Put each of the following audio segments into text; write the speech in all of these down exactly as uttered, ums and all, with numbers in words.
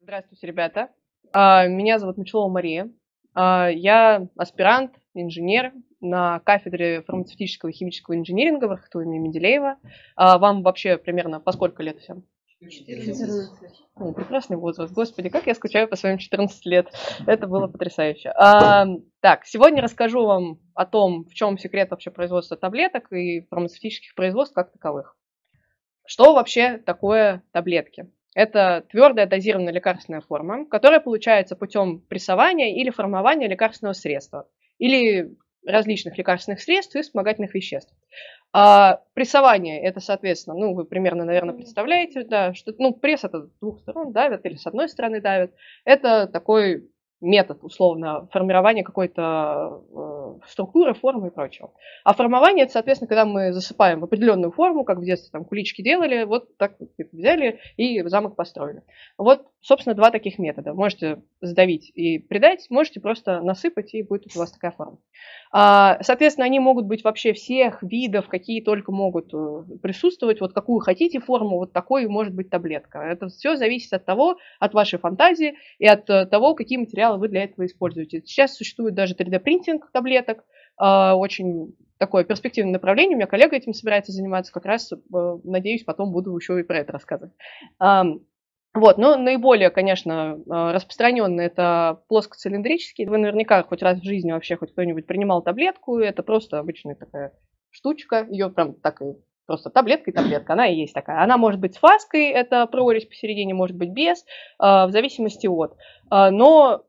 Здравствуйте, ребята. А, Меня зовут Мичлова Мария. А, Я аспирант, инженер на кафедре фармацевтического и химического инжиниринга в РХТУ имени Менделеева. А Вам вообще примерно по сколько лет всем? четырнадцать. О, прекрасный возраст. Господи, как я скучаю по своим четырнадцати лет. Это было потрясающе. А, так, сегодня расскажу вам о том, в чем секрет вообще производства таблеток и фармацевтических производств как таковых. Что вообще такое таблетки? Это твердая дозированная лекарственная форма, которая получается путем прессования или формования лекарственного средства или различных лекарственных средств и вспомогательных веществ. А прессование это, соответственно, ну, вы примерно, наверное, представляете, да, что, ну, пресс это с двух сторон давит или с одной стороны давит. Это такой метод, условно, формирования какой-то э, структуры, формы и прочего. А формование это, соответственно, когда мы засыпаем в определенную форму, как в детстве там кулички делали, вот так вот взяли и замок построили. Вот, собственно, два таких метода. Можете сдавить и придать, можете просто насыпать, и будет у вас такая форма. Соответственно, они могут быть вообще всех видов, какие только могут присутствовать. Вот какую хотите форму, вот такой может быть таблетка. Это все зависит от того, от вашей фантазии и от того, какие материалы вы для этого используете. Сейчас существует даже три дэ-принтинг таблеток, очень такое перспективное направление. У меня коллега этим собирается заниматься, как раз, надеюсь, потом буду еще и про это рассказывать. Вот, но наиболее, конечно, распространенный это плоскоцилиндрический. Вы наверняка хоть раз в жизни вообще хоть кто-нибудь принимал таблетку. Это просто обычная такая штучка. Ее прям так и просто таблетка и таблетка. Она и есть такая. Она может быть с фаской, это прорезь посередине, может быть без, в зависимости от. Но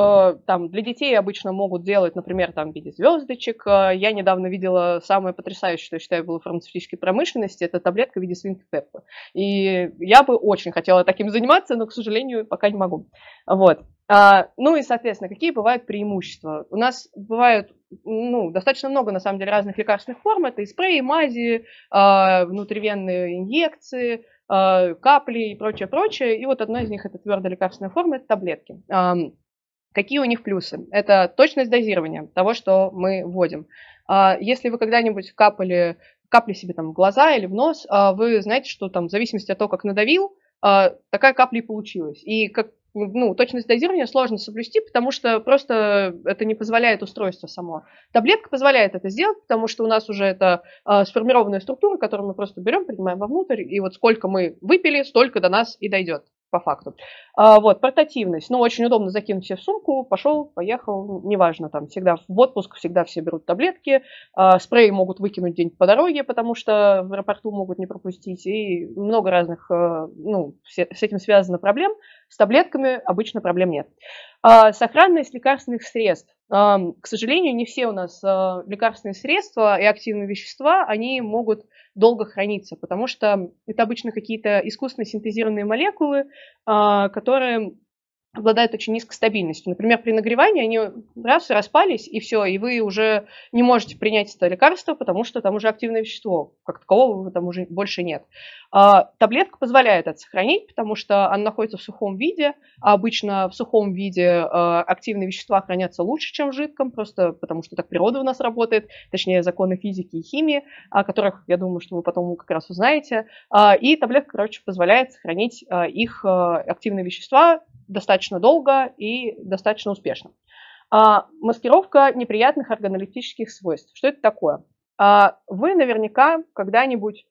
там для детей обычно могут делать, например, там в виде звездочек. Я недавно видела самое потрясающее, что я считаю, было в фармацевтической промышленности, это таблетка в виде свинки Пеппы. И я бы очень хотела таким заниматься, но, к сожалению, пока не могу. Вот. Ну и, соответственно, какие бывают преимущества? У нас бывают ну, достаточно много, на самом деле, разных лекарственных форм. Это и спреи, и мази, внутривенные инъекции, капли и прочее, прочее. И вот одна из них, это твердая лекарственная форма, это таблетки. Какие у них плюсы? Это точность дозирования того, что мы вводим. Если вы когда-нибудь капали, капли себе там в глаза или в нос, вы знаете, что там в зависимости от того, как надавил, такая капля и получилась. И как, ну, точность дозирования сложно соблюсти, потому что просто это не позволяет устройство само. Таблетка позволяет это сделать, потому что у нас уже это сформированная структура, которую мы просто берем, принимаем вовнутрь, и вот сколько мы выпили, столько до нас и дойдет. По факту. А, вот, портативность. Ну, очень удобно закинуть себе в сумку, пошел, поехал, неважно, там, всегда в отпуск, всегда все берут таблетки, а, спреи могут выкинуть где-нибудь по дороге, потому что в аэропорту могут не пропустить, и много разных, ну, все, с этим связано проблем. С таблетками обычно проблем нет. А, сохранность лекарственных средств. А, к сожалению, не все у нас а, лекарственные средства и активные вещества, они могут долго храниться, потому что это обычно какие-то искусственно синтезированные молекулы, которые обладают очень низкой стабильностью. Например, при нагревании они раз распались, и все, и вы уже не можете принять это лекарство, потому что там уже активное вещество, как такового там уже больше нет. А, таблетка позволяет это сохранить, потому что она находится в сухом виде, а обычно в сухом виде а, активные вещества хранятся лучше, чем в жидком, просто потому что так природа у нас работает, точнее законы физики и химии, о которых, я думаю, что вы потом как раз узнаете. А, и таблетка, короче, позволяет сохранить а, их а, активные вещества достаточно долго и достаточно успешно. А, маскировка неприятных органолептических свойств. Что это такое? А, вы наверняка когда-нибудь,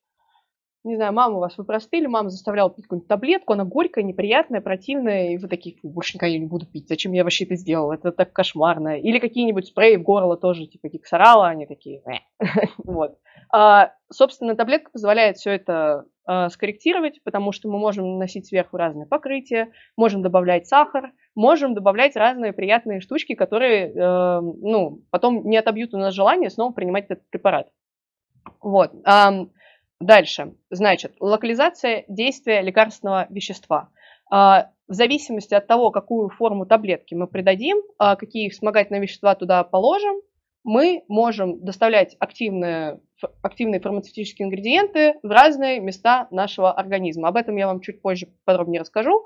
не знаю, мама вас вы простыли, мама заставляла пить какую-нибудь таблетку, она горькая, неприятная, противная, и вы такие, больше никогда не буду пить, зачем я вообще это сделала, это так кошмарно. Или какие-нибудь спреи в горло тоже, типа гиксорала, они такие, вот. А, собственно, таблетка позволяет все это а, скорректировать, потому что мы можем наносить сверху разные покрытия, можем добавлять сахар, можем добавлять разные приятные штучки, которые э, ну, потом не отобьют у нас желание снова принимать этот препарат. Вот. А, дальше. Значит, локализация действия лекарственного вещества. А, в зависимости от того, какую форму таблетки мы придадим, а, какие вспомогательные вещества туда положим, мы можем доставлять активные, активные фармацевтические ингредиенты в разные места нашего организма. Об этом я вам чуть позже подробнее расскажу.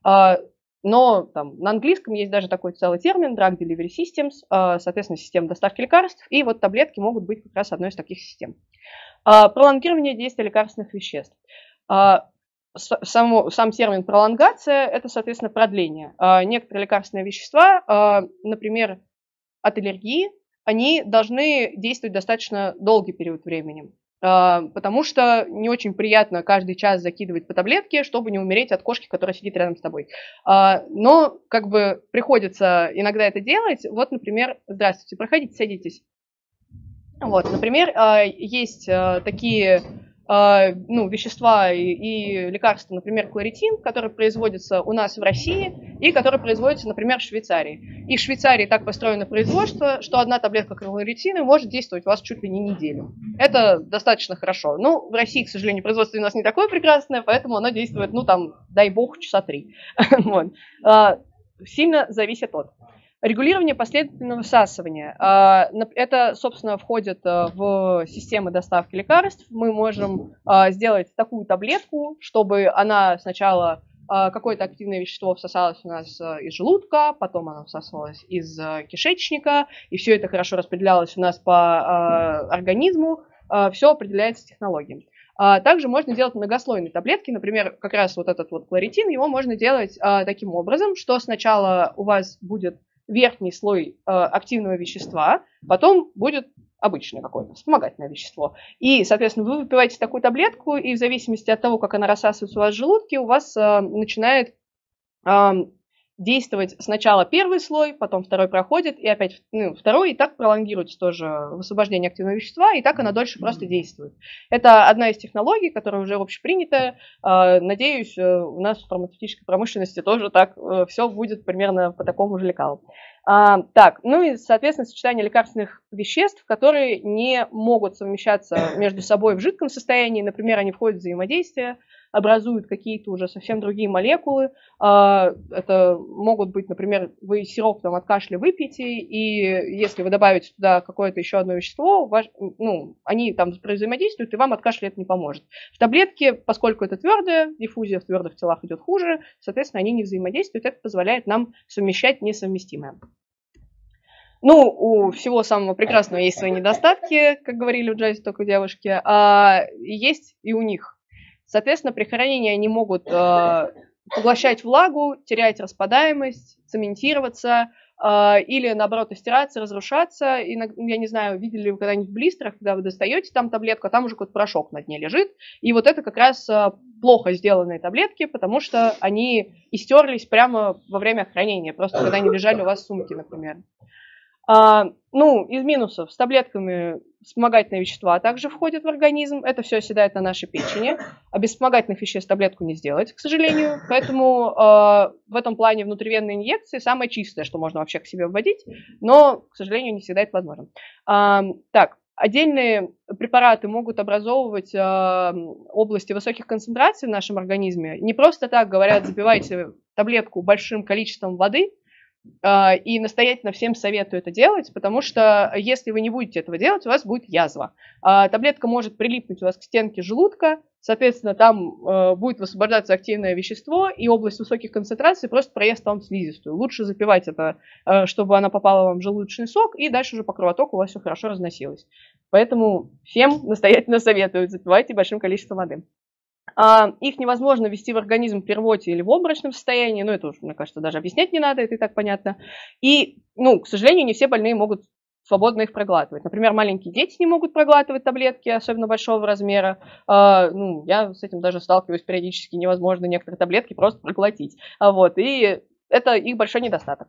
Но там, на английском есть даже такой целый термин Drug Delivery Systems, соответственно, система доставки лекарств. И вот таблетки могут быть как раз одной из таких систем. Пролонгирование действия лекарственных веществ. Само, сам термин пролонгация – это, соответственно, продление. Некоторые лекарственные вещества, например, от аллергии, они должны действовать достаточно долгий период времени, потому что не очень приятно каждый час закидывать по таблетке, чтобы не умереть от кошки, которая сидит рядом с тобой. Но как бы приходится иногда это делать. Вот, например, здравствуйте, проходите, садитесь. Вот, например, есть такие ну, вещества и, и лекарства, например, кларитин, который производится у нас в России и который производится, например, в Швейцарии. И в Швейцарии так построено производство, что одна таблетка кларитина может действовать у вас чуть ли не неделю. Это достаточно хорошо. Ну, в России, к сожалению, производство у нас не такое прекрасное, поэтому оно действует, ну, там, дай бог, часа три. Сильно зависит от. Регулирование последовательного всасывания. Это, собственно, входит в системы доставки лекарств. Мы можем сделать такую таблетку, чтобы она сначала какое-то активное вещество всосалось у нас из желудка, потом оно всасывалось из кишечника, и все это хорошо распределялось у нас по организму. Все определяется технологией. Также можно делать многослойные таблетки, например, как раз вот этот вот кларитин, его можно делать таким образом, что сначала у вас будет верхний слой э, активного вещества, потом будет обычное какое-то вспомогательное вещество. И, соответственно, вы выпиваете такую таблетку, и в зависимости от того, как она рассасывается у вас в желудке, у вас э, начинает э, действовать сначала первый слой, потом второй проходит, и опять ну, второй, и так пролонгируется тоже высвобождение активного вещества, и так она дольше просто действует. Это одна из технологий, которая уже общепринятая. Надеюсь, у нас в фармацевтической промышленности тоже так все будет примерно по такому же лекалу. А, так, ну и, соответственно, сочетание лекарственных веществ, которые не могут совмещаться между собой в жидком состоянии, например, они входят в взаимодействие, образуют какие-то уже совсем другие молекулы. А, это могут быть, например, вы сироп там, от кашля выпьете, и если вы добавите туда какое-то еще одно вещество, ваш, ну, они там взаимодействуют, и вам от кашля это не поможет. В таблетке, поскольку это твердое, диффузия в твердых телах идет хуже, соответственно, они не взаимодействуют, это позволяет нам совмещать несовместимое. Ну, у всего самого прекрасного есть свои недостатки, как говорили в джазе только девушки, а есть и у них. Соответственно, при хранении они могут э, поглощать влагу, терять распадаемость, цементироваться э, или, наоборот, стираться, разрушаться. И, я не знаю, видели ли вы когда-нибудь в блистерах, когда вы достаете там таблетку, а там уже какой-то порошок на дне лежит. И вот это как раз э, плохо сделанные таблетки, потому что они истерлись прямо во время хранения, просто когда они лежали у вас в сумке, например. А, ну, из минусов с таблетками вспомогательные вещества также входят в организм. Это все оседает на нашей печени. А без вспомогательных веществ таблетку не сделать, к сожалению. Поэтому а, в этом плане внутривенные инъекции самое чистое, что можно вообще к себе вводить. Но, к сожалению, не всегда это возможно. А, так, отдельные препараты могут образовывать а, области высоких концентраций в нашем организме. Не просто так говорят, запивайте таблетку большим количеством воды. И настоятельно всем советую это делать, потому что если вы не будете этого делать, у вас будет язва. Таблетка может прилипнуть у вас к стенке желудка, соответственно, там будет высвобождаться активное вещество, и область высоких концентраций просто проест вам слизистую. Лучше запивать это, чтобы она попала вам в желудочный сок, и дальше уже по кровотоку у вас все хорошо разносилось. Поэтому всем настоятельно советую, запивайте большим количеством воды. Их невозможно ввести в организм при рвоте или в обморочном состоянии, ну, это уже, мне кажется, даже объяснять не надо, это и так понятно. И, ну, к сожалению, не все больные могут свободно их проглатывать. Например, маленькие дети не могут проглатывать таблетки, особенно большого размера. Ну, я с этим даже сталкиваюсь периодически, невозможно некоторые таблетки просто проглотить. Вот, и это их большой недостаток.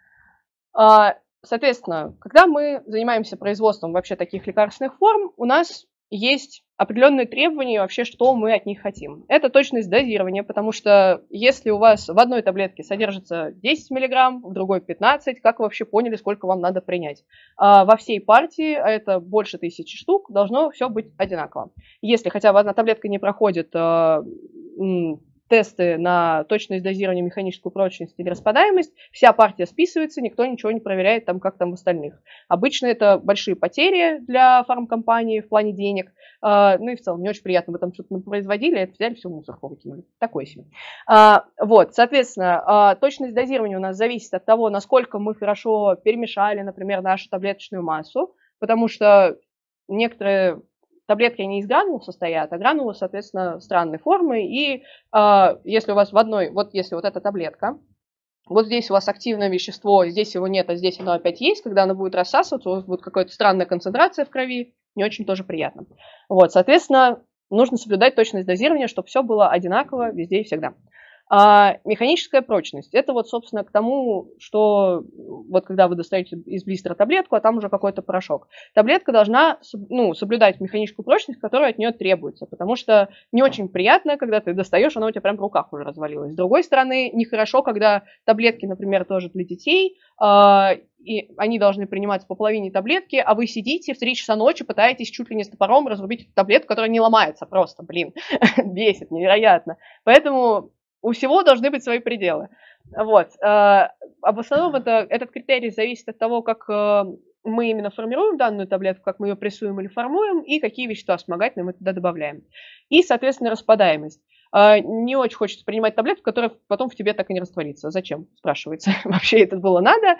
Соответственно, когда мы занимаемся производством вообще таких лекарственных форм, у нас есть определенные требования вообще, что мы от них хотим. Это точность дозирования, потому что если у вас в одной таблетке содержится десять миллиграмм, в другой пятнадцать, как вы вообще поняли, сколько вам надо принять? А во всей партии, а это больше тысячи штук, должно все быть одинаково. Если хотя бы одна таблетка не проходит а, м, тесты на точность дозирования, механическую прочность или распадаемость, вся партия списывается, никто ничего не проверяет, там, как там в остальных. Обычно это большие потери для фармкомпании в плане денег, э, ну и в целом не очень приятно, вы там что-то производили, это взяли, все в мусорку выкинули. Такое себе. А, вот, соответственно, а, точность дозирования у нас зависит от того, насколько мы хорошо перемешали, например, нашу таблеточную массу, потому что некоторые таблетки, они из гранул состоят, а гранулы, соответственно, странной формы, и э, если у вас в одной, вот если вот эта таблетка, вот здесь у вас активное вещество, здесь его нет, а здесь оно опять есть, когда оно будет рассасываться, у вас будет какая-то странная концентрация в крови, не очень тоже приятно. Вот, соответственно, нужно соблюдать точность дозирования, чтобы все было одинаково везде и всегда. А механическая прочность. Это вот, собственно, к тому, что вот когда вы достаете из блистера таблетку, а там уже какой-то порошок. Таблетка должна ну, соблюдать механическую прочность, которая от нее требуется, потому что не очень приятно, когда ты достаешь, она у тебя прям в руках уже развалилась. С другой стороны, нехорошо, когда таблетки, например, тоже для детей, и они должны приниматься по половине таблетки, а вы сидите в три часа ночи, пытаетесь чуть ли не с топором разрубить таблетку, которая не ломается просто, блин, бесит, невероятно. Поэтому у всего должны быть свои пределы. Вот. А в основном это, этот критерий зависит от того, как мы именно формируем данную таблетку, как мы ее прессуем или формуем, и какие вещества вспомогательные мы туда добавляем. И, соответственно, распадаемость. Не очень хочется принимать таблетку, которая потом в тебе так и не растворится. Зачем, спрашивается. Вообще это было надо.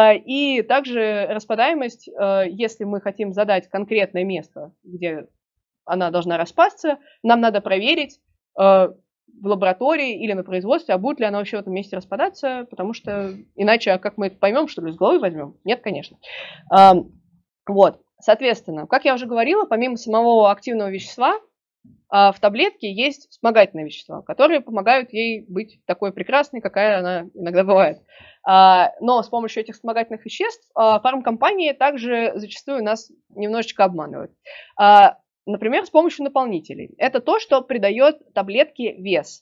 И также распадаемость, если мы хотим задать конкретное место, где она должна распасться, нам надо проверить, в лаборатории или на производстве, а будет ли она вообще в этом месте распадаться, потому что иначе как мы это поймем, что ли, с головы возьмем? Нет, конечно. А, вот, соответственно, как я уже говорила, помимо самого активного вещества, а, в таблетке есть вспомогательные вещества, которые помогают ей быть такой прекрасной, какая она иногда бывает. А, но с помощью этих вспомогательных веществ а, фармкомпании также зачастую нас немножечко обманывают. А, Например, с помощью наполнителей. Это то, что придает таблетке вес.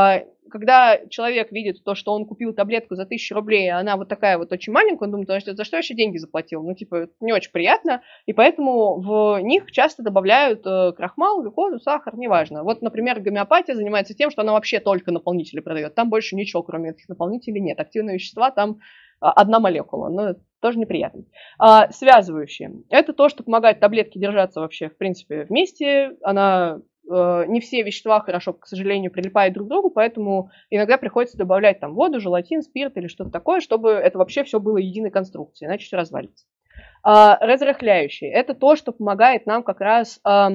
Когда человек видит то, что он купил таблетку за тысячу рублей, а она вот такая вот очень маленькая, он думает, за что я еще деньги заплатил? Ну, типа, не очень приятно. И поэтому в них часто добавляют крахмал, глюкозу, сахар, неважно. Вот, например, гомеопатия занимается тем, что она вообще только наполнители продает. Там больше ничего, кроме этих наполнителей, нет. Активные вещества там одна молекула, но тоже неприятно. А, связывающие. Это то, что помогает таблетке держаться вообще, в принципе, вместе. Она, э, не все вещества хорошо, к сожалению, прилипают друг к другу, поэтому иногда приходится добавлять там воду, желатин, спирт или что-то такое, чтобы это вообще все было единой конструкцией, иначе все развалится. А, разрыхляющие. Это то, что помогает нам как раз э,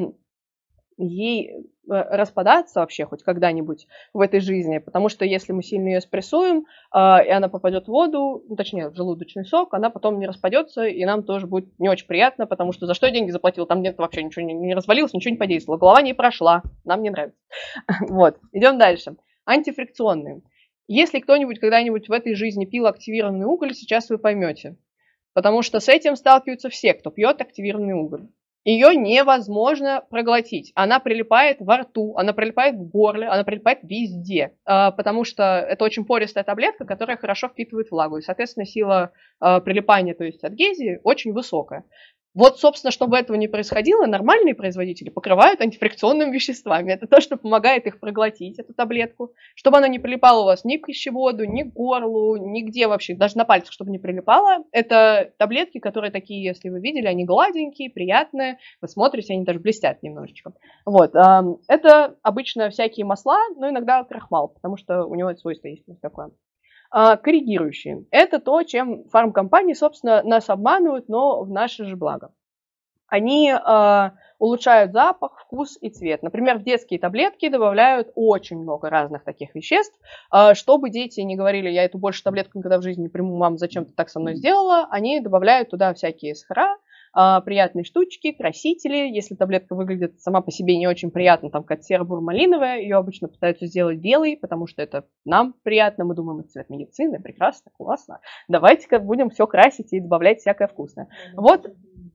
ей распадаться вообще хоть когда-нибудь в этой жизни, потому что если мы сильно ее спрессуем, э, и она попадет в воду, ну, точнее, в желудочный сок, она потом не распадется, и нам тоже будет не очень приятно, потому что за что я деньги заплатил, там нет вообще ничего не, не развалилось, ничего не подействовало, голова не прошла, нам не нравится. Вот, идем дальше. Антифрикционные. Если кто-нибудь когда-нибудь в этой жизни пил активированный уголь, сейчас вы поймете, потому что с этим сталкиваются все, кто пьет активированный уголь. Ее невозможно проглотить. Она прилипает во рту, она прилипает в горле, она прилипает везде, потому что это очень пористая таблетка, которая хорошо впитывает влагу. И, соответственно, сила прилипания, то есть адгезии, очень высокая. Вот, собственно, чтобы этого не происходило, нормальные производители покрывают антифрикционными веществами. Это то, что помогает их проглотить, эту таблетку, чтобы она не прилипала у вас ни к пищеводу, ни к горлу, нигде вообще, даже на пальцах, чтобы не прилипала. Это таблетки, которые такие, если вы видели, они гладенькие, приятные, вы смотрите, они даже блестят немножечко. Вот, это обычно всякие масла, но иногда крахмал, потому что у него это свойство есть такое. Коррегирующие. Это то, чем фармкомпании, собственно, нас обманывают, но в наше же благо. Они э, улучшают запах, вкус и цвет. Например, в детские таблетки добавляют очень много разных таких веществ, э, чтобы дети не говорили, я эту больше таблетку никогда в жизни не приму, мама, зачем ты так со мной сделала. Они добавляют туда всякие сахара, приятные штучки, красители. Если таблетка выглядит сама по себе не очень приятно, там как серо-буро-малиновая, ее обычно пытаются сделать белой, потому что это нам приятно, мы думаем, это цвет медицины, прекрасно, классно. Давайте-ка будем все красить и добавлять всякое вкусное. Вот,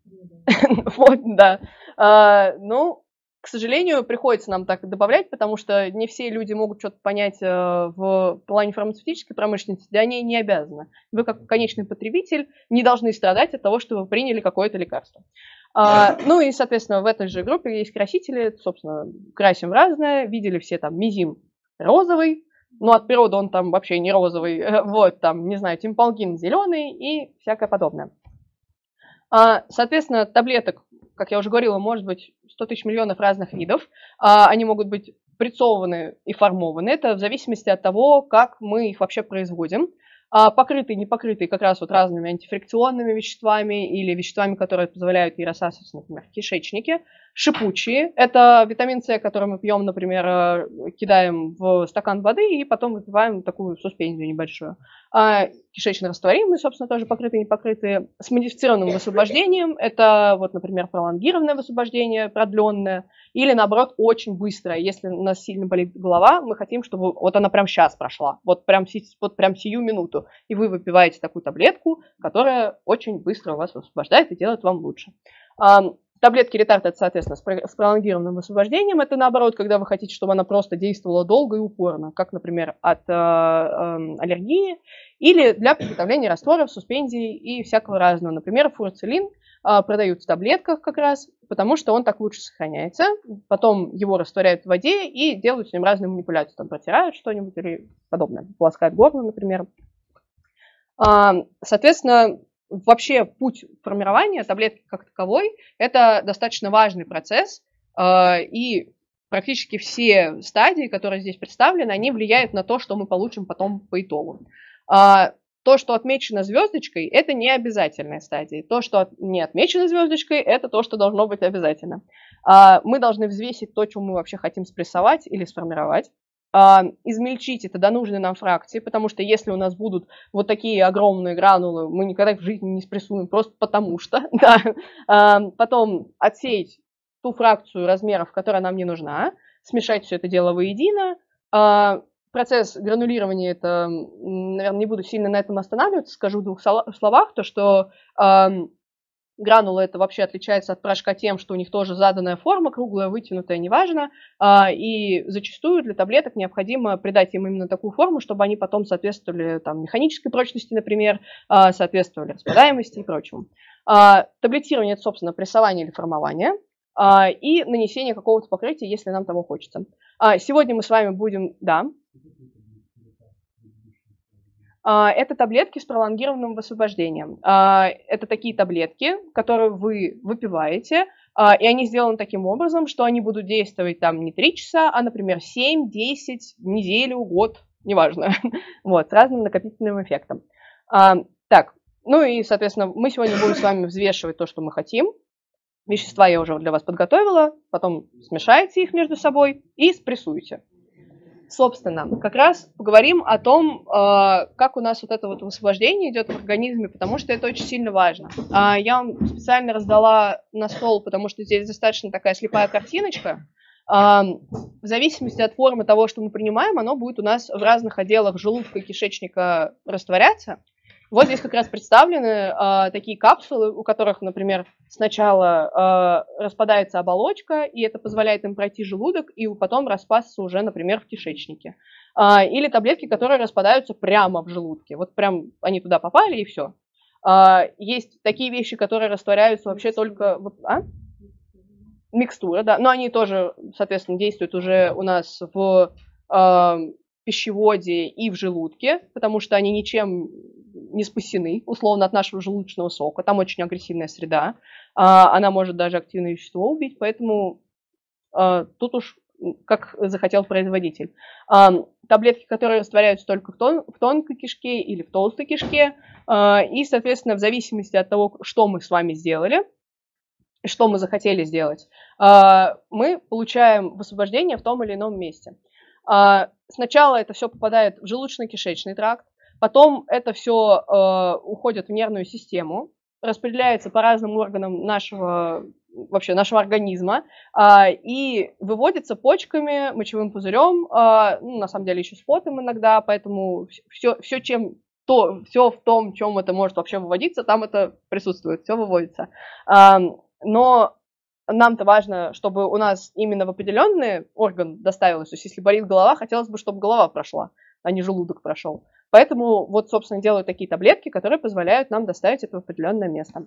вот, да. Ну, к сожалению, приходится нам так добавлять, потому что не все люди могут что-то понять в плане фармацевтической промышленности, да они не обязаны. Вы, как конечный потребитель, не должны страдать от того, что вы приняли какое-то лекарство. А, ну и, соответственно, в этой же группе есть красители, собственно, красим разное, видели все там мизим розовый, ну от природы он там вообще не розовый, вот, там, не знаю, тимпалгин зеленый и всякое подобное. А, соответственно, таблеток, как я уже говорила, может быть сто тысяч миллионов разных видов. Они могут быть прессованы и формованы. Это в зависимости от того, как мы их вообще производим. Покрытые, не покрытые как раз вот разными антифрикционными веществами или веществами, которые позволяют ей рассасываться, например, в кишечнике. Шипучие – это витамин С, который мы пьем, например, кидаем в стакан воды и потом выпиваем такую суспензию небольшую. А кишечно-растворимые, собственно, тоже покрытые, непокрытые. С модифицированным высвобождением – это, вот, например, пролонгированное высвобождение, продленное, или, наоборот, очень быстрое. Если у нас сильно болит голова, мы хотим, чтобы вот она прямо сейчас прошла, вот прям, вот прям сию минуту. И вы выпиваете такую таблетку, которая очень быстро у вас высвобождает и делает вам лучше. Таблетки ретард – это, соответственно, с пролонгированным высвобождением. Это, наоборот, когда вы хотите, чтобы она просто действовала долго и упорно, как, например, от э, э, аллергии, или для приготовления растворов, суспензий и всякого разного. Например, фурцелин э, продают в таблетках как раз, потому что он так лучше сохраняется. Потом его растворяют в воде и делают с ним разные манипуляции. Там протирают что-нибудь или подобное. Полоскают горло, например. Э, соответственно, вообще путь формирования таблетки как таковой – это достаточно важный процесс, и практически все стадии, которые здесь представлены, они влияют на то, что мы получим потом по итогу. То, что отмечено звездочкой, это не обязательная стадия. То, что не отмечено звездочкой, это то, что должно быть обязательно. Мы должны взвесить то, что мы вообще хотим спрессовать или сформировать. Измельчить это до нужной нам фракции, потому что если у нас будут вот такие огромные гранулы, мы никогда в жизни не спрессуем, просто потому что. Да. Потом отсеять ту фракцию размеров, которая нам не нужна, смешать все это дело воедино. Процесс гранулирования, это, наверное, не буду сильно на этом останавливаться, скажу в двух словах, то что гранулы это вообще отличается от порошка тем, что у них тоже заданная форма, круглая, вытянутая, неважно, и зачастую для таблеток необходимо придать им именно такую форму, чтобы они потом соответствовали там, механической прочности, например, соответствовали распадаемости и прочему. Таблетирование – это, собственно, прессование или формование, и нанесение какого-то покрытия, если нам того хочется. Сегодня мы с вами будем… Да. Это таблетки с пролонгированным высвобождением. Это такие таблетки, которые вы выпиваете, и они сделаны таким образом, что они будут действовать там не три часа, а, например, семь, десять, неделю, год, неважно, вот, с разным накопительным эффектом. Так, ну и, соответственно, мы сегодня будем с вами взвешивать то, что мы хотим. Вещества я уже для вас подготовила, потом смешайте их между собой и спрессуйте. Собственно, как раз поговорим о том, как у нас вот это вот высвобождение идет в организме, потому что это очень сильно важно. Я вам специально раздала на стол, потому что здесь достаточно такая слепая картиночка. В зависимости от формы того, что мы принимаем, оно будет у нас в разных отделах желудка и кишечника растворяться. Вот здесь как раз представлены э, такие капсулы, у которых, например, сначала э, распадается оболочка, и это позволяет им пройти желудок, и потом распасться уже, например, в кишечнике. Э, или таблетки, которые распадаются прямо в желудке. Вот прям они туда попали, и все. Э, есть такие вещи, которые растворяются вообще только… В, а? Микстура, да. Но они тоже, соответственно, действуют уже у нас в э, пищеводе и в желудке, потому что они ничем не спасены, условно, от нашего желудочного сока. Там очень агрессивная среда. А, она может даже активное вещество убить, поэтому а, тут уж как захотел производитель. А, таблетки, которые растворяются только в, тон, в тонкой кишке или в толстой кишке. А, и, соответственно, в зависимости от того, что мы с вами сделали, что мы захотели сделать, а, мы получаем высвобождение в том или ином месте. А, сначала это все попадает в желудочно-кишечный тракт. Потом это все э, уходит в нервную систему, распределяется по разным органам нашего, вообще нашего организма э, и выводится почками, мочевым пузырем, э, ну, на самом деле еще с потом иногда, поэтому все, все, чем, то, все в том, чем это может вообще выводиться, там это присутствует, все выводится. Э, но нам-то важно, чтобы у нас именно в определенный орган доставилось, то есть если болит голова, хотелось бы, чтобы голова прошла, а не желудок прошел. Поэтому вот, собственно, делают такие таблетки, которые позволяют нам доставить это в определенное место.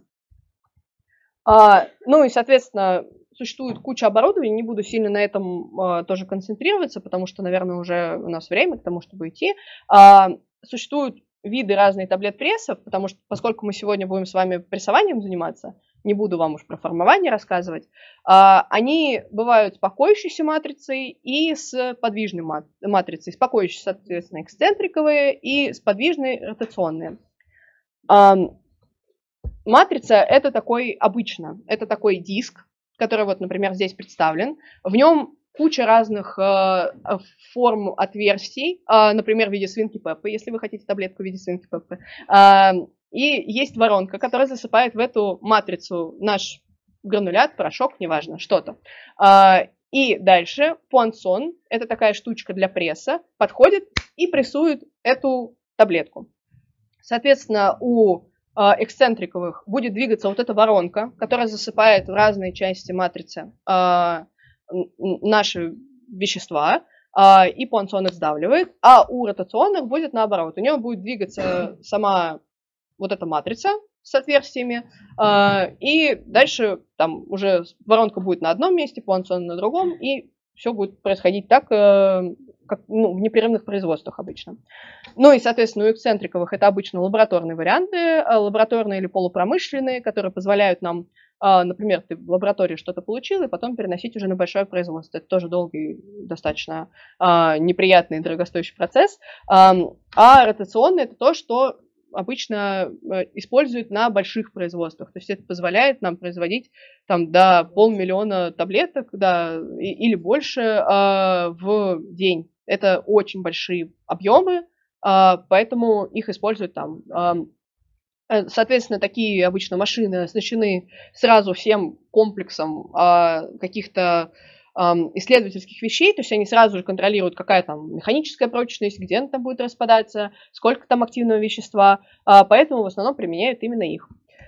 А, ну и, соответственно, существует куча оборудования, не буду сильно на этом а, тоже концентрироваться, потому что, наверное, уже у нас время к тому, чтобы идти. А, существуют виды разные таблет-прессов, потому что, поскольку мы сегодня будем с вами прессованием заниматься, не буду вам уж про формование рассказывать, а, они бывают с покоящейся матрицей и с подвижной матрицей. С покоящей, соответственно, эксцентриковые и с подвижной ротационные. А, матрица – это такой обычно, это такой диск, который вот, например, здесь представлен. В нем куча разных э, форм отверстий, э, например, в виде свинки Пеппы, если вы хотите таблетку в виде свинки Пеппы. Э, и есть воронка, которая засыпает в эту матрицу наш гранулят, порошок, неважно, что-то. Э, и дальше пуансон, это такая штучка для пресса, подходит и прессует эту таблетку. Соответственно, у э, эксцентриковых будет двигаться вот эта воронка, которая засыпает в разные части матрицы э, наши вещества, э, и пуансон их сдавливает, а у ротационных будет наоборот. У него будет двигаться сама вот эта матрица с отверстиями, э, и дальше там уже воронка будет на одном месте, пуансон на другом, и все будет происходить так, э, как ну, в непрерывных производствах обычно. Ну и, соответственно, у эксцентриковых это обычно лабораторные варианты, лабораторные или полупромышленные, которые позволяют нам, например, ты в лаборатории что-то получил, и потом переносить уже на большое производство. Это тоже долгий, достаточно неприятный и дорогостоящий процесс. А ротационный – это то, что обычно используют на больших производствах. То есть это позволяет нам производить там, до полмиллиона таблеток да, или больше в день. Это очень большие объемы, поэтому их используют там. Соответственно, такие обычно машины оснащены сразу всем комплексом каких-то исследовательских вещей, то есть они сразу же контролируют, какая там механическая прочность, где она там будет распадаться, сколько там активного вещества, поэтому в основном применяют именно их.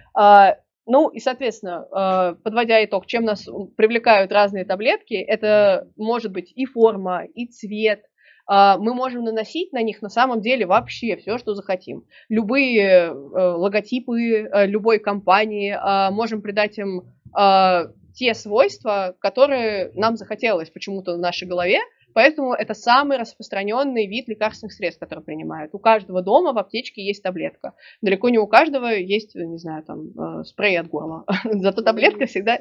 Ну и, соответственно, подводя итог, чем нас привлекают разные таблетки, это может быть и форма, и цвет. Мы можем наносить на них на самом деле вообще все, что захотим. Любые логотипы любой компании, можем придать им те свойства, которые нам захотелось почему-то в нашей голове, поэтому это самый распространенный вид лекарственных средств, которые принимают. У каждого дома в аптечке есть таблетка. Далеко не у каждого есть, не знаю, там, спрей от горла. Зато таблетка всегда...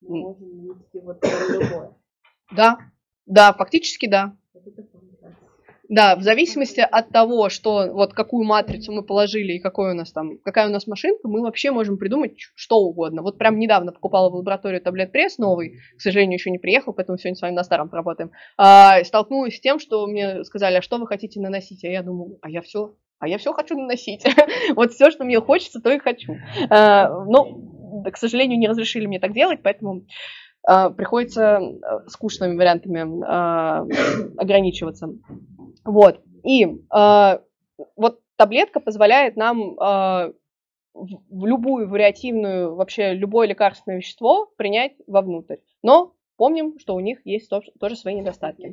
Да, да, фактически да. Да, в зависимости от того, что вот какую матрицу мы положили и какой у нас там, какая у нас машинка, мы вообще можем придумать что угодно. Вот прям недавно покупала в лаборатории таблет-пресс новый, к сожалению, еще не приехал, поэтому сегодня с вами на старом поработаем. А, столкнулась с тем, что мне сказали, а что вы хотите наносить? А я думаю, а я все, а я все хочу наносить. Вот все, что мне хочется, то и хочу. Но, к сожалению, не разрешили мне так делать, поэтому приходится скучными вариантами ограничиваться. Вот, и э, вот таблетка позволяет нам э, в любую вариативную, вообще любое лекарственное вещество принять вовнутрь. Но помним, что у них есть тоже, тоже свои недостатки.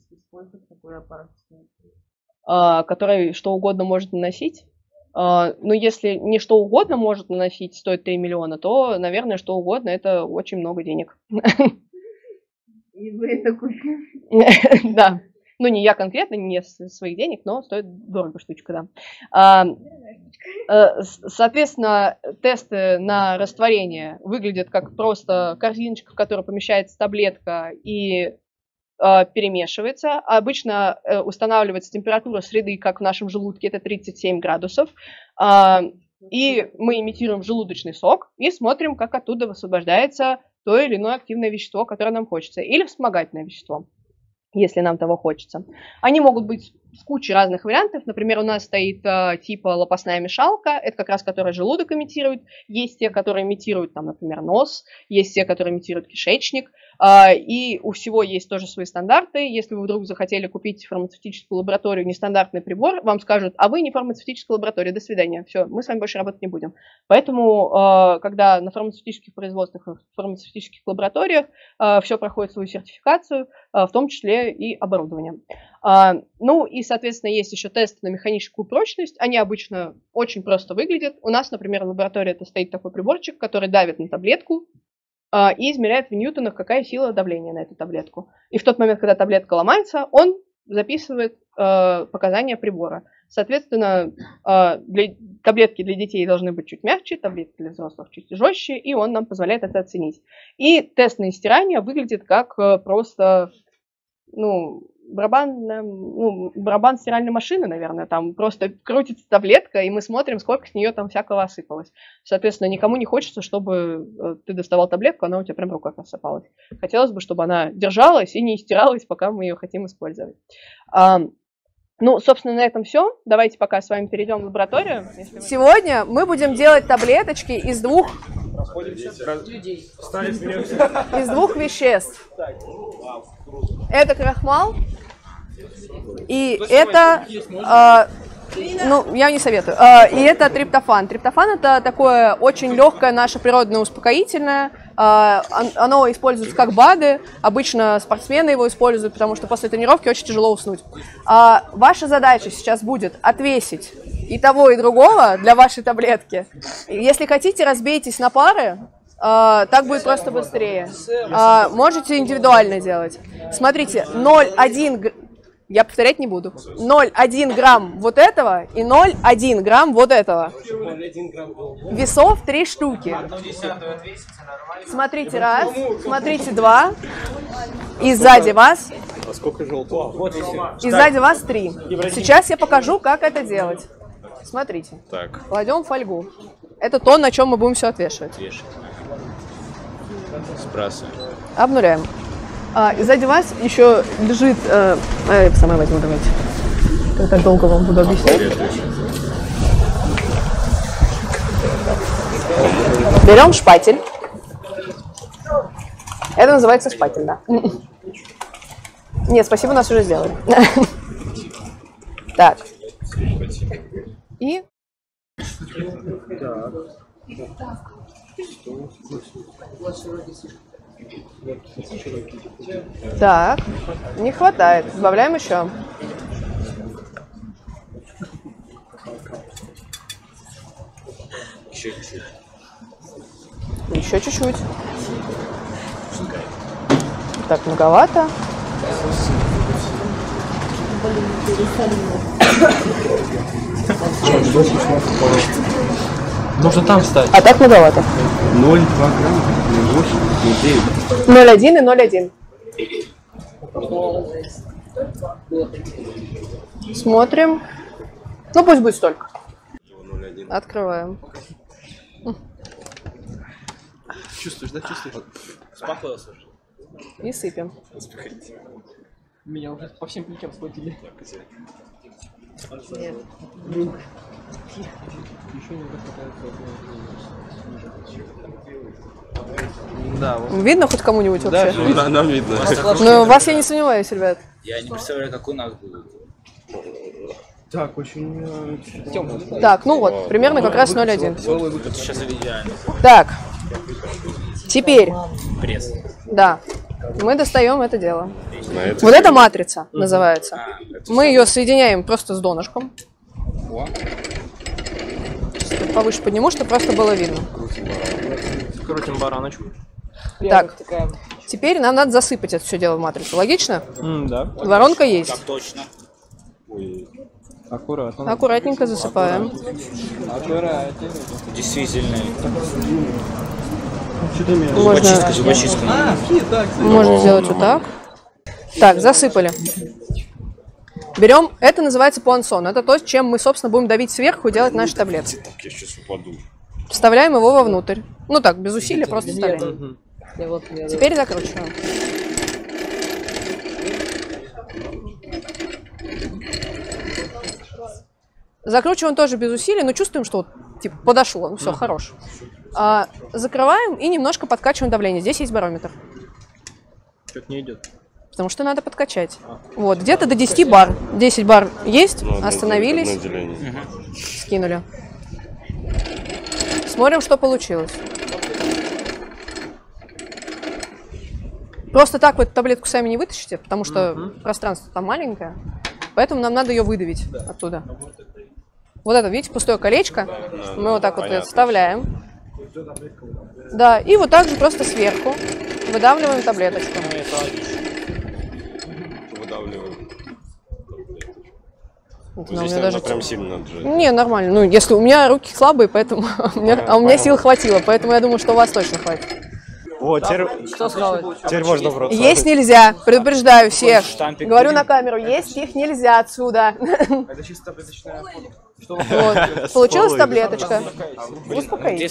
Э, который что угодно может наносить. Э, но если не что угодно может наносить, стоит три миллиона, то, наверное, что угодно это очень много денег. И вы это купили? Да. Ну, не я конкретно, не с своих денег, но стоит дорого штучка, да. А, соответственно, тесты на растворение выглядят как просто корзиночка, в которой помещается таблетка и а, перемешивается. Обычно а, устанавливается температура среды, как в нашем желудке, это тридцать семь градусов. А, и мы имитируем желудочный сок и смотрим, как оттуда высвобождается то или иное активное вещество, которое нам хочется, или вспомогательное вещество, если нам того хочется. Они могут быть с кучей разных вариантов. Например, у нас стоит э, типа лопастная мешалка, это как раз которая желудок имитирует. Есть те, которые имитируют, там, например, нос, есть те, которые имитируют кишечник. Э, и у всего есть тоже свои стандарты. Если вы вдруг захотели купить в фармацевтическую лабораторию нестандартный прибор, вам скажут, а вы не фармацевтическая лаборатория, до свидания, все, мы с вами больше работать не будем. Поэтому, э, когда на фармацевтических производствах, в фармацевтических лабораториях э, все проходит свою сертификацию, э, в том числе и оборудование. Uh, ну и, соответственно, есть еще тесты на механическую прочность. Они обычно очень просто выглядят. У нас, например, в лаборатории это стоит такой приборчик, который давит на таблетку uh, и измеряет в ньютонах, какая сила давления на эту таблетку. И в тот момент, когда таблетка ломается, он записывает uh, показания прибора. Соответственно, uh, для, таблетки для детей должны быть чуть мягче, таблетки для взрослых чуть жестче, и он нам позволяет это оценить. И тест на истирание выглядит как uh, просто... ну, барабан, ну, барабан стиральной машины, наверное, там просто крутится таблетка, и мы смотрим, сколько с нее там всякого осыпалось. Соответственно, никому не хочется, чтобы ты доставал таблетку, она у тебя прям в руках рассыпалась. Хотелось бы, чтобы она держалась и не стиралась, пока мы ее хотим использовать. А, ну, собственно, на этом все. Давайте пока с вами перейдем в лабораторию. Если вы... Сегодня мы будем делать таблеточки из двух... из двух веществ. Это крахмал, и это, э, ну, я не советую, э, и это триптофан. Триптофан – это такое очень легкое наше природное успокоительное, э, оно используется как БАДы, обычно спортсмены его используют, потому что после тренировки очень тяжело уснуть. Э, ваша задача сейчас будет отвесить и того, и другого для вашей таблетки. Если хотите, разбейтесь на пары. Uh, так будет просто быстрее. Uh, можете индивидуально делать. Смотрите, ноль целых один, я повторять не буду, ноль целых один грамм вот этого и ноль целых один грамм вот этого. Весов три штуки. Смотрите, раз, смотрите, два. И сзади вас. И сзади вас три. Сейчас я покажу, как это делать. Смотрите. Так. Кладем фольгу. Это то, на чем мы будем все отвешивать. Сбрасываем. Обнуляем. А, и сзади вас еще лежит... Э, а, я сама возьму, давайте. Я так долго вам буду объяснять. Берем шпатель. Это называется шпатель, да. Нет, спасибо, нас уже сделали. Так. И... Так, не хватает. Добавляем еще. Еще чуть-чуть. Еще чуть-чуть. Так, многовато. Нужно там встать. А так многовато. ноль целых два грамма, ноль целых восемь, ноль целых девять. ноль целых один и ноль целых один. Смотрим. Ну, пусть будет столько. Открываем. Чувствуешь, да? Чувствуешь? Успокоился. И сыпем. Меня уже по всем плечам схватили. Нет. Да, вот. Видно хоть кому-нибудь вообще? Да, нам, нам видно. Ну, вас я не сомневаюсь, ребят. Я не представляю, как у нас будет. Так, очень темно. Так, ну вот, примерно как раз ноль целых один. Это сейчас идеально. Так, теперь, Пресс. да, мы достаем это дело. Это Вот эта матрица называется. А, это Мы ее соединяем просто с донышком. О. Повыше подниму, чтобы просто было видно. Крутим бараночку. Так, теперь нам надо засыпать это все дело в матрицу. Логично? М, да. Воронка есть. Так точно. Аккуратно. Аккуратненько засыпаем. Аккуратненько. Действительно. Можно, Зубочистка, зубочистка. А, фи, так. можно сделать вот так. Так, засыпали. Берем, это называется пуансон. Это то, чем мы, собственно, будем давить сверху и делать наши таблетки. Так, я сейчас упаду. Вставляем его вовнутрь. Ну так, без усилия, просто вставляем. Теперь закручиваем. Закручиваем тоже без усилий, но чувствуем, что вот, типа, подошло. Ну все, хорош. А, закрываем и немножко подкачиваем давление. Здесь есть барометр. Что-то не идет. Потому что надо подкачать. Вот, где-то до десяти бар. десять бар есть, Ну, остановились, одно деление. скинули. Смотрим, что получилось. Просто так вы эту таблетку сами не вытащите, потому что Мгм. пространство там маленькое. Поэтому нам надо ее выдавить оттуда. Вот это, видите, пустое колечко. Мы вот так вот понятно. вставляем. Да, и вот так же просто сверху выдавливаем таблеточку. Выдавливаем. Вот Вот она у здесь, меня наверное, даже- прям сильно надо жать. Не, нормально. Ну, если у меня руки слабые, поэтому у меня, а у меня сил хватило, поэтому я думаю, что у вас точно хватит. О, Вот, теперь, Кто сказал? теперь можно брать. Есть нельзя, предупреждаю всех. Говорю на камеру, есть их нельзя отсюда. Это чисто таблеточная форма. Что вы Вот. Получилась таблеточка. Успокоись.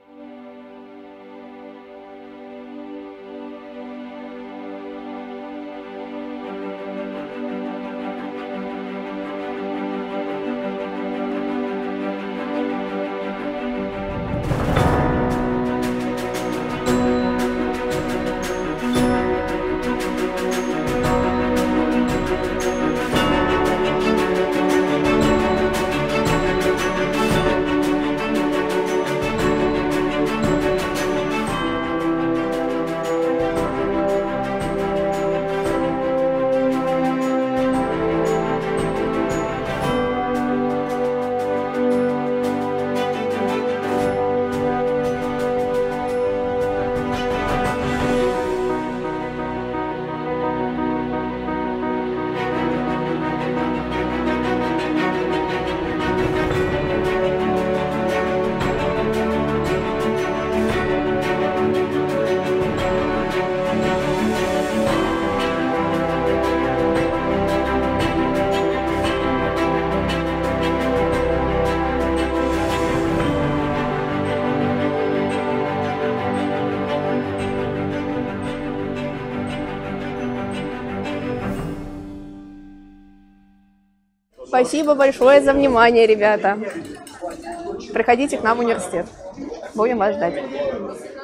Спасибо большое за внимание, ребята. Приходите к нам в университет. Будем вас ждать.